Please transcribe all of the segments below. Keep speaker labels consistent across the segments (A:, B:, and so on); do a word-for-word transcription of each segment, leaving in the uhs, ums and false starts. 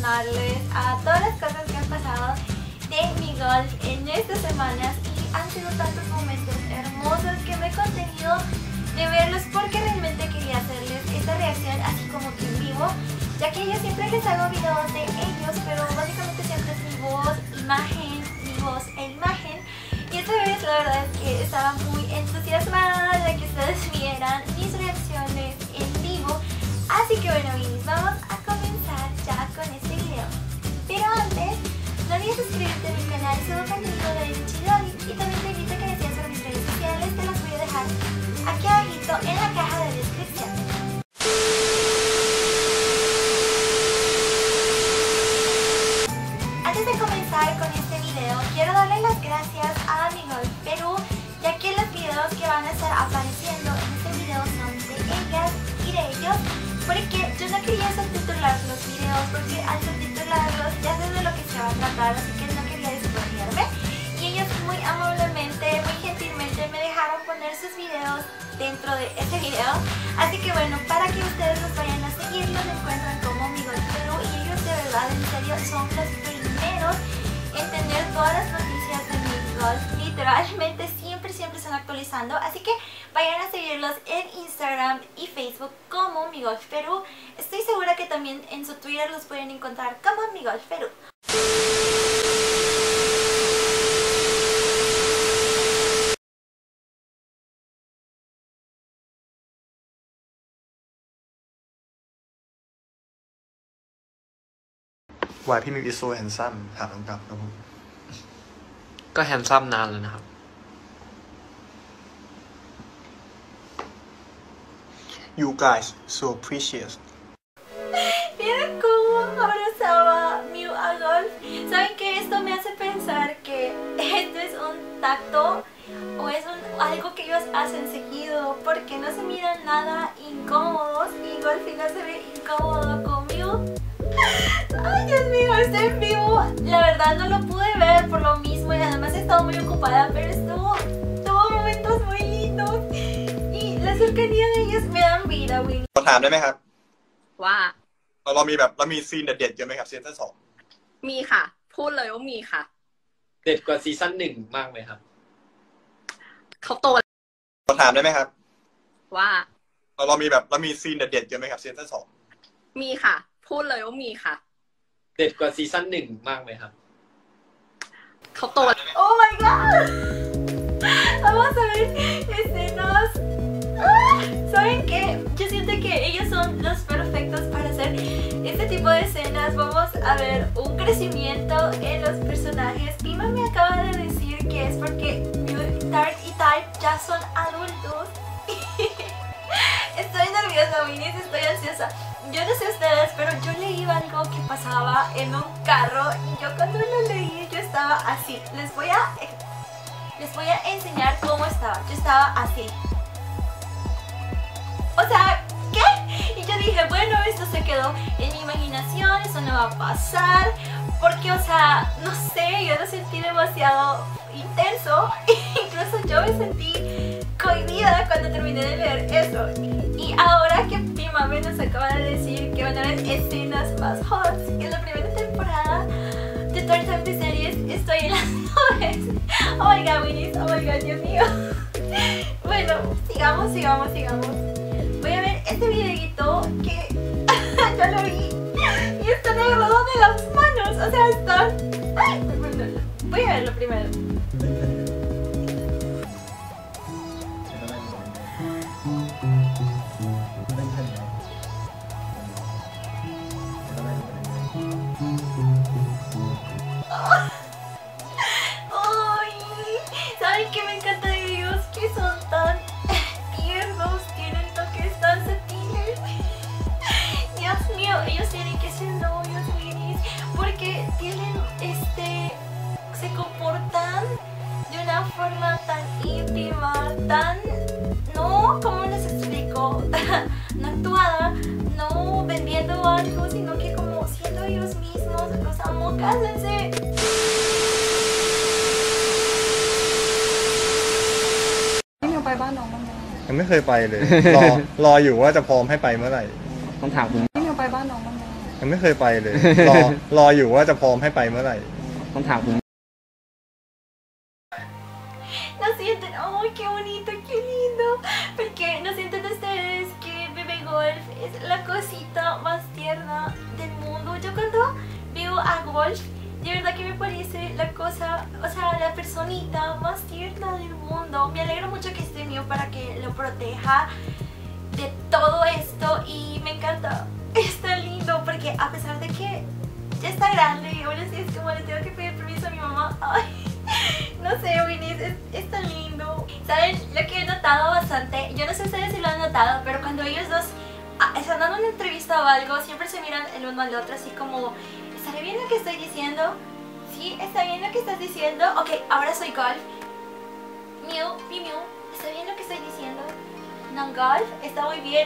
A: reaccionarles a todas las cosas que han pasado de mi golf en estas semanas y han sido tantos momentos hermosos que me he contenido de verlos porque realmente quería hacerles esta reacción así como que en vivo, ya que yo siempre les hago videos de ellos, pero básicamente siempre es mi voz, imagen, mi voz e imagen. Y esta vez la verdad es que estaba muy entusiasmada de que ustedes vieran mis reacciones en vivo. Así que bueno, Vinis, vamos a comenzar ya con este video. Pero antes, no olvides suscribirte a mi canal, subo contenido de Chiloli y también te invito a que me sigas por mis redes sociales, te las voy a dejar aquí abajito en la caja de descripción. Antes de comenzar con este video, quiero darle las gracias a Mi Golf Perú, ya que los videos que van a estar apareciendo en este video son de ellas y de ellos, porque yo no quería subtitular los videos, porque al subtitularlos ya sé de lo que se va a tratar, así que no quería despojarme. Y ellos muy amablemente, muy gentilmente me dejaron poner sus videos dentro de este video. Así que bueno, para que ustedes los vayan a seguir, los encuentran como Mi Golf Perú y ellos de verdad, en serio, son los primeros en tener todas las noticias de Mi Golf. Literalmente siempre, siempre están actualizando. Así que vayan a seguirlos en Instagram y Facebook como Mi Golf Perú. Estoy segura que también en su Twitter los pueden encontrar como Mi Golf Perú.
B: Why พี่มิว is so handsome ถามน้องกลับครับผม
C: ก็แฮนซัมนานแล้วนะครับ
B: You guys so precious.
A: Miren cómo abrazaba Miu a Golf. ¿Saben que esto me hace pensar que esto es un tacto o es un, algo que ellos hacen seguido? Porque no se miran nada incómodos y Golf no se ve incómodo con Miu. Ay, Dios mío, estoy en vivo. La verdad no lo pude ver por lo mismo y además he estado muy ocupada, pero estuvo, tuvo momentos muy lindos y la cercanía de ellos me dan vida, Winnie.
B: ขอถามได้ไหมครับ
D: ว่า
B: เราเรามีแบบเรามีซีนเด็ดๆเยอะไหมครับซีซั่นสอง
D: มีค่ะพูดเลยว่ามีค่ะ
C: เด็ดกว่าซีซั่นหนึ่งมากไหมครับ
D: เขาโต
B: ขอถามได้ไหมครับ
D: ว่า
B: เราเรามีแบบเรามีซีนเด็ดๆเยอะไหมครับซีซั่นสอง
D: มีค่ะพูดเลยว่ามีค่ะ
C: เด็ดกว่าซีซั่นหนึ่งมากไหมครับ
D: เขาโต
A: Oh my god. Vamos a ver escenas. ¿Saben qué? Yo siento que ellos son los perfectos para hacer este tipo de escenas. Vamos a ver un crecimiento en los personajes. Pima me acaba de decir que es porque Tart y Type ya son adultos. Estoy nerviosa, Winnie, estoy ansiosa. Yo no sé ustedes, pero yo leí algo que pasaba en un carro y yo cuando lo leí yo estaba así. Les voy a les voy a enseñar cómo estaba. Yo estaba así. O sea, ¿qué? Y yo dije, bueno, esto se quedó en mi imaginación, eso no va a pasar, porque, o sea, no sé, yo lo sentí demasiado intenso. Incluso yo me sentí cohibida cuando terminé de leer eso. Y ahora que mi mami nos acaba de decir que van a haber escenas más hot en la primera temporada de Toy Time de series, estoy en las nubes. Oh my god, Winnie, oh my god, Dios mío. Bueno, sigamos, sigamos, sigamos. Voy a ver este videito que ya lo vi y están agarrados de las manos, o sea, están... Ay, bueno, voy a verlo primero. ¿Saben qué me encanta de ellos? Que son tan tiernos, tienen toques tan sutiles. Dios mío, ellos tienen que ser novios, Winnie, porque tienen este, se comportan de una forma tan íntima, tan, no, ¿cómo les explico? No actuada, no vendiendo algo, sino que como siendo ellos mismos. Los amo, cásense.
D: ไปบ้านน้องบ้างไหม
B: ยังไม่เคยไปเลย รอรออยู่ว่าจะพร้อมให้ไปเมื่อไหร่
C: ต้องถามคุณ
D: พี่มิวไปบ้านน้องบ้างไหม
E: ยังไม่เคยไปเลย รอรออยู่ว่าจะพร้อมให้ไปเมื่อไหร่
F: ต้องถามคุณ
A: No sienten, ¡ay, qué bonito, qué lindo! Porque no sienten ustedes que Bebé Golf es la cosita más tierna del mundo. Yo cuando veo a Golf, de verdad que me parece la cosa, o sea, la personita más tierna del mundo. Me alegro mucho que esté mío para que lo proteja de todo esto y me encanta. Está lindo porque a pesar de que ya está grande y aún así es como le tengo que pedir permiso a mi mamá. Ay. No sé, Winnie, es, es tan lindo. ¿Saben lo que he notado bastante? Yo no sé ustedes si lo han notado, pero cuando ellos dos ah, están dando una entrevista o algo, siempre se miran el uno al otro así como, ¿estaré bien lo que estoy diciendo? ¿Sí? ¿Está bien lo que estás diciendo? Ok, ahora soy Golf. Mew, Mew, Mew, ¿está bien lo que estoy diciendo? No, Golf, está muy bien.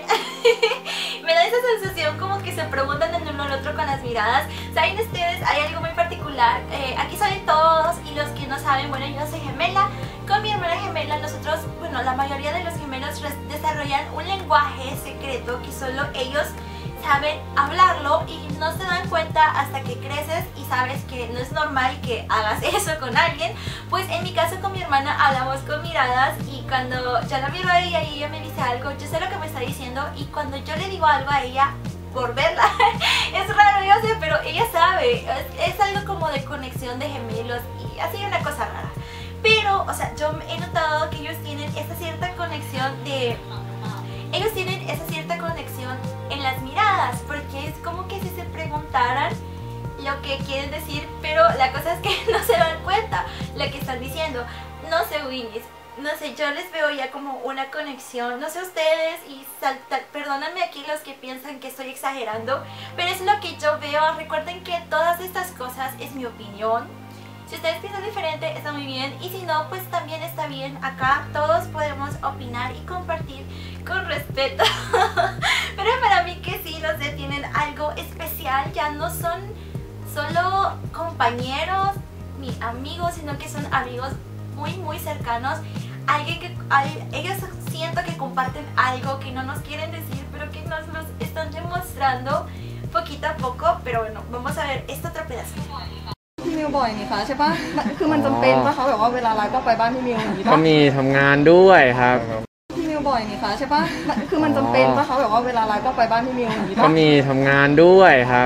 A: Me da esa sensación como que se preguntan el uno al otro con las miradas. ¿Saben ustedes? Hay algo muy particular. Eh, aquí saben todos y los que no saben, bueno, yo soy gemela. Con mi hermana gemela nosotros, bueno, la mayoría de los gemelos desarrollan un lenguaje secreto que solo ellos saben hablarlo y no se dan cuenta hasta que creces y sabes que no es normal que hagas eso con alguien. Pues en mi caso con mi hermana hablamos con miradas y cuando yo la miro a ella y ella me dice algo, yo sé lo que me está diciendo y cuando yo le digo algo a ella por verla, es raro, yo sé, pero ella sabe, es, es algo como de conexión de gemelos y así una cosa rara. Pero, o sea, yo he notado que ellos tienen esa cierta conexión de... Ellos tienen esa cierta conexión en las miradas, porque es como que si se preguntaran lo que quieren decir, pero la cosa es que no se dan cuenta lo que están diciendo. No sé, Winnie, no sé, yo les veo ya como una conexión, no sé ustedes, y salta, perdónenme aquí los que piensan que estoy exagerando, pero es lo que yo veo. Recuerden que todas estas cosas es mi opinión. Si ustedes piensan diferente, está muy bien. Y si no, pues también está bien. Acá todos podemos opinar y compartir con respeto. Pero para mí que sí, los de tienen algo especial. Ya no son solo compañeros ni amigos, sino que son amigos muy, muy cercanos. Alguien que al, ellos siento que comparten algo que no nos quieren decir, pero que nos los están demostrando poquito a poco. Pero bueno, vamos a ver este otro pedazo.
D: พี่มิวบ่อยนี่คะใช่ปะมันคือมันจำเป็นปะคะแบบว่าเวลาไลฟ์ก็ไปบ้านพี่มิวอย่างนี้
F: ก็
D: ปะ
F: มีทำงานด้วยครับ
D: พี่มิวบ่อยนี่คะใช่ปะมันคือมันจำเป็นปะคะแบบว่าเวลาไลฟ์ก็ไปบ้านพี่มิวอย่างนี้
F: ก็
D: ปะ
F: มีทำงานด้วยครับ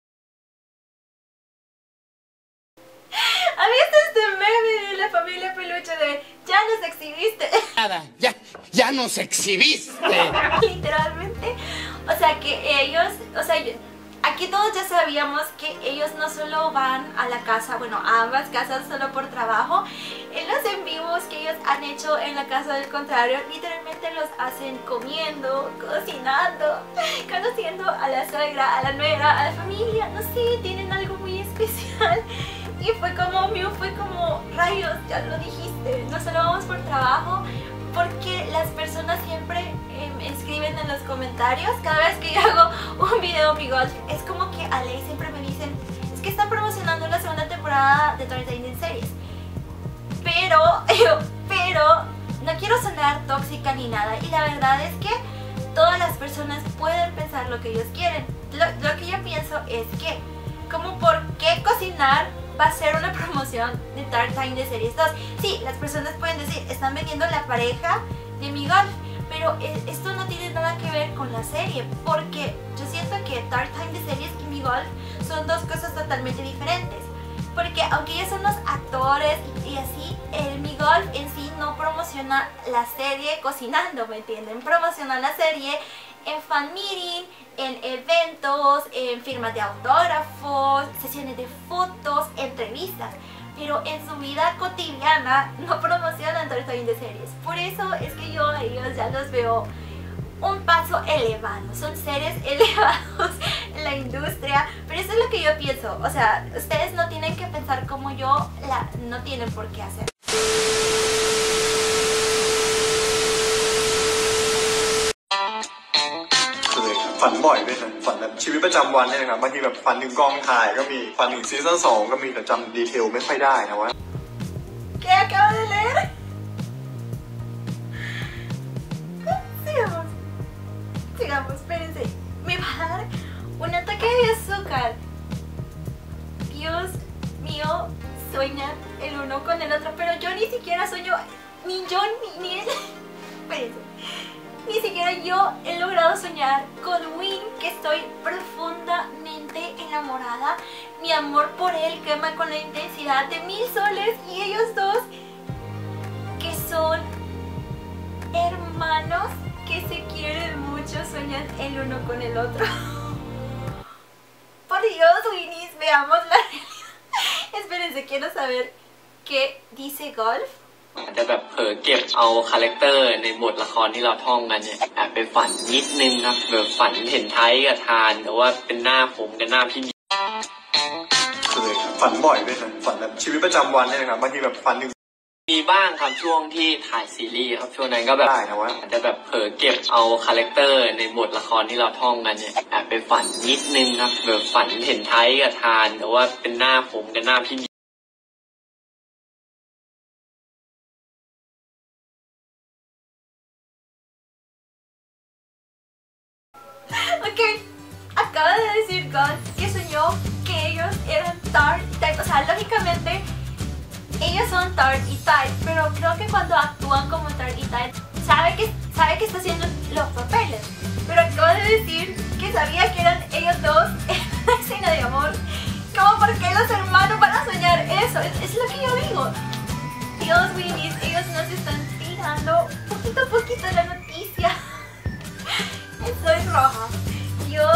A: ¿Han visto este meme de la familia peluche de ya nos exhibiste?
G: Nada, ya, ya nos exhibiste.
A: Literalmente. O sea que ellos, o sea, yo- aquí todos ya sabíamos que ellos no solo van a la casa, bueno, a ambas casas solo por trabajo. En los en vivos que ellos han hecho en la casa del contrario, literalmente los hacen comiendo, cocinando, conociendo a la suegra, a la nuera, a la familia. No sé, tienen algo muy especial. Y fue como, mío, fue como, rayos, ya lo dijiste, no solo vamos por trabajo, porque las personas siempre eh, me escriben en los comentarios, cada vez que yo hago un video mi golf, es como que a ley siempre me dicen, es que están promocionando la segunda temporada de Entertainment Series. Pero, pero, no quiero sonar tóxica ni nada, y la verdad es que todas las personas pueden pensar lo que ellos quieren. Lo, lo que yo pienso es que, como por qué cocinar va a ser una promoción de Dark Time de Series dos. Sí, las personas pueden decir, están vendiendo la pareja de mi golf, pero eh, esto no tiene nada que ver con la serie, porque yo siento que Dark Time de Series y mi golf son dos cosas totalmente diferentes. Porque aunque ellos son los actores y, y así, el mi golf en sí no promociona la serie cocinando, ¿me entienden? Promociona la serie en fan meeting, en eventos, en firmas de autógrafos, sesiones de fotos, entrevistas, pero en su vida cotidiana no promocionan Entertainment de Series. Por eso es que yo a ellos ya los veo un paso elevado, son seres elevados en la industria, pero eso es lo que yo pienso. O sea, ustedes no tienen que pensar como yo, la, no tienen por qué hacer.
B: คือฝันบ่อยด้วยนะฝันแบบชีวิตประจำวันเนี่ยนะครับบางทีแบบฝันถึงกองถ่ายก็มีฝันถึงซีซั่นสองก็มีแต่จำดีเทลไม่ค่อยได้นะว่า
A: ¿Qué acabo de leer? Sigamos. Sigamos, espérense. Me va a dar un ataque de azúcar. sueñan el uno con el otro, pero yo ni siquiera sueño, ni yo ni, ni espérense, ni siquiera yo he logrado soñar con Win, que estoy profundamente enamorada. Mi amor por él quema con la intensidad de mil soles, y ellos dos, que son hermanos, que se quieren mucho, sueñan el uno con el otro. Por Dios, Winnies, veamos la realidad. Espérense, quiero saber qué dice Golf.
C: อาจจะแบบเผลอเก็บเอาคาแรคเตอร์ในบทละครที่เราท่องกันเนี่ยแอบไปฝันนิดนึงครับแบบฝันเห็นไทยกับทานแต่ว่าเป็นหน้าผมกับหน้าพี่
B: เคยครับฝันบ่อยด้วยนะฝันแบบชีวิตประจำวันเนี่ยนะครับบางทีแบบฝันหนึ่ง
C: มีบ้างครับช่วงที่ถ่ายซีรีส์ครับช่วงนั้นก็แบบ
B: ได้นะวะ
C: อาจจะแบบเผลอเก็บเอาคาแรคเตอร์ในบทละครที่เราท่องกันเนี่ยแอบไปฝันนิดนึงครับแบบฝันเห็นไทยกับทานแต่ว่าเป็นหน้าผมกับหน้าพี่
A: Ok, acaba de decir God que soñó que ellos eran Tart y Type. O sea, lógicamente ellos son Tart y Type, pero creo que cuando actúan como Tart y Type sabe que, sabe que está haciendo los papeles. Pero acaba de decir que sabía que eran ellos dos en una escena de amor. ¿Cómo por qué los hermanos van a soñar eso? Es, es lo que yo digo. Dios, Winnies, ellos nos están tirando poquito a poquito la noticia. Estoy roja. Dios.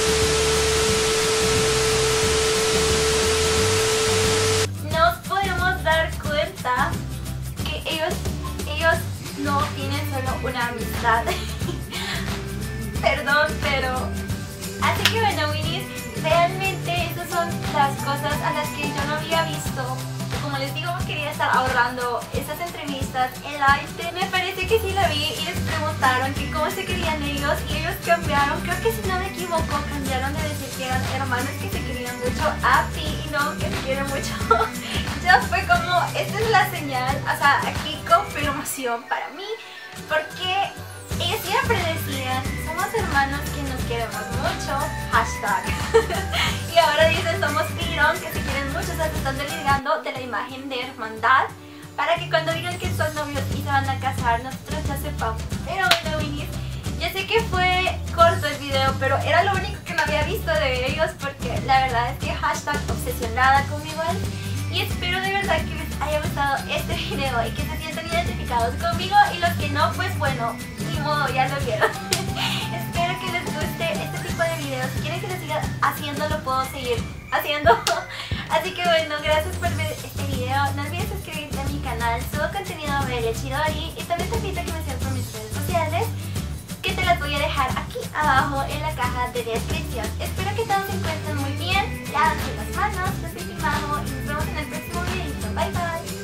A: Nos podemos dar cuenta que ellos, ellos no tienen solo una amistad. Perdón, pero... Así que bueno, Winnies, realmente esas son las cosas a las que yo no había visto. Como les digo, quería estar ahorrando esas entrevistas en live. Me parece que sí la vi y les preguntaron que cómo se querían ellos, y ellos cambiaron, creo que si no me equivoco, cambiaron de decir que eran hermanos que se querían mucho a Pi y no que se quieren mucho. Ya fue como, esta es la señal, o sea, aquí confirmación para mí, porque ellos siempre decían, somos hermanos que nos queremos mucho, hashtag. Y ahora dicen, somos pirón, que se quieren mucho, o sea, se están desligando de la imagen de hermandad, para que cuando digan que son novios y se van a casar, nosotros ya sepamos. Pero bueno, Winnies, ya sé que fue corto el video, pero era lo único que no había visto de ellos, porque la verdad es que hashtag obsesionada con igual. Y espero de verdad que les haya gustado este video y que se sientan identificados conmigo, y los que no, pues bueno, ni modo, ya lo vieron. Espero que les guste este tipo de videos. Si quieren que lo siga haciendo, lo puedo seguir haciendo. Así que bueno, gracias por ver este video. No olvides suscribirte a mi canal, subo contenido bello, chidori, y también te invito a que me sigas por mis redes sociales, que te las voy a dejar aquí abajo en la caja de descripción. Espero que todos se encuentren muy bien, lávense las manos, los soy Majo, y nos vemos en el próximo video. Bye bye.